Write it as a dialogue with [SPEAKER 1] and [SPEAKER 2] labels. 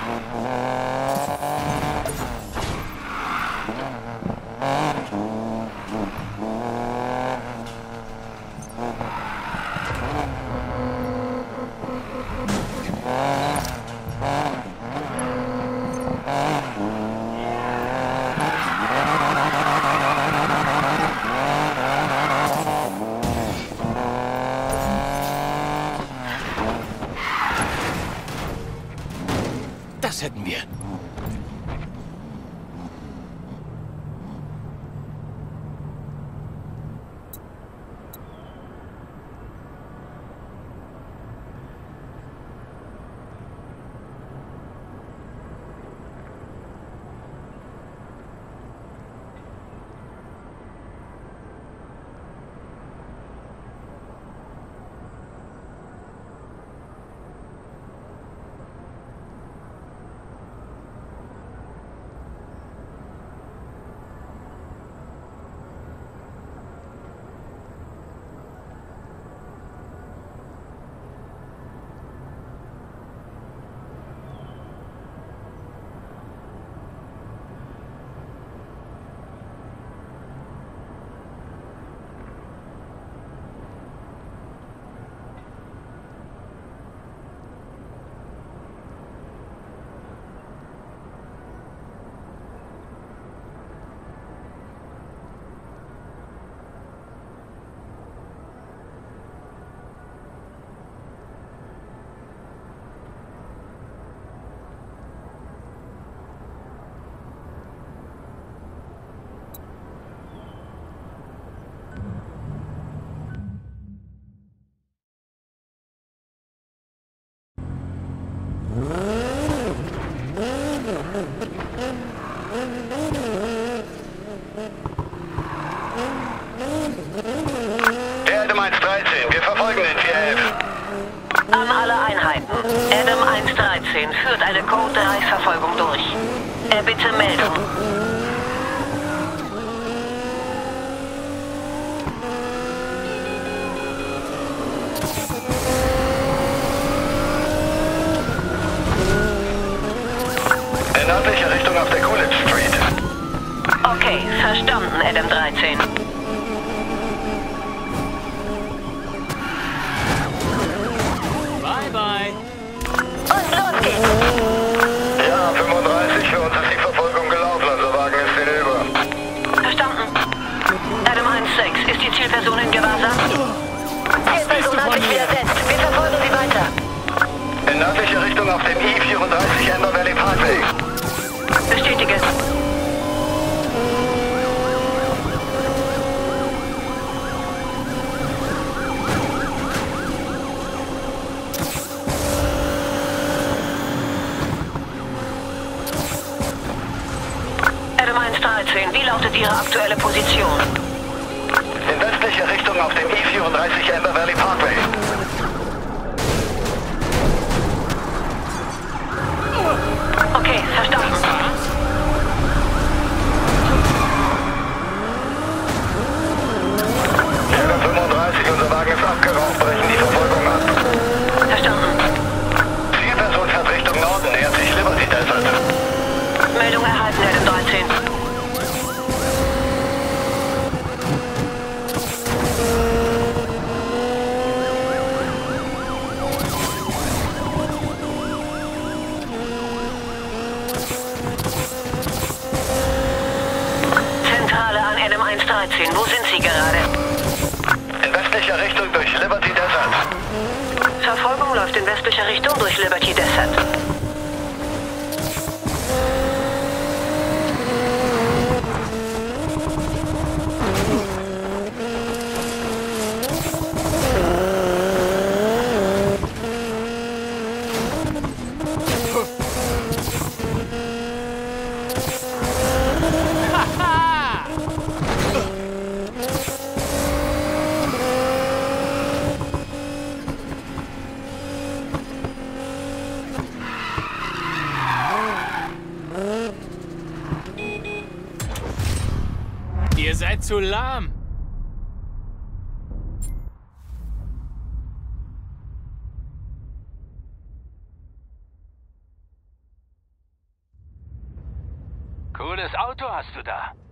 [SPEAKER 1] Das hätten wir.
[SPEAKER 2] Adam 113, wir verfolgen den 411.
[SPEAKER 3] An alle Einheiten. Adam 113 führt eine Code-3-Verfolgung durch. Erbitte Meldung.
[SPEAKER 2] In nördliche Richtung auf der Coolidge Street.
[SPEAKER 3] Okay, verstanden, Adam 13.
[SPEAKER 1] Bye.
[SPEAKER 3] Und los geht's!
[SPEAKER 2] Ja, 35, für uns ist die Verfolgung gelaufen, unser Wagen ist hinüber.
[SPEAKER 3] Verstanden. Adam 1-6, ist die Zielperson in Gewahrsam? Zielperson hat sich widersetzt. Wir verfolgen sie weiter.
[SPEAKER 2] In nördliche Richtung auf dem I-34 Amber Valley Parkway.
[SPEAKER 3] Bestätige. Adam 113, wie lautet Ihre aktuelle Position?
[SPEAKER 2] In westliche Richtung auf dem I-34 Amber Valley Parkway.
[SPEAKER 3] Okay, verstanden.
[SPEAKER 2] Adam 35, unser Wagen ist abgeraucht, brechen die Verfolgung ab.
[SPEAKER 3] Verstanden.
[SPEAKER 2] Zielperson fährt Richtung Norden, nähert sich Liberty Desert.
[SPEAKER 3] Meldung erhalten, Adam 13. Zentrale an Adam 113, wo sind Sie gerade?
[SPEAKER 2] In westlicher Richtung durch Liberty Desert.
[SPEAKER 3] Verfolgung läuft in westlicher Richtung durch Liberty Desert.
[SPEAKER 1] Ihr seid zu lahm. Cooles Auto hast du da.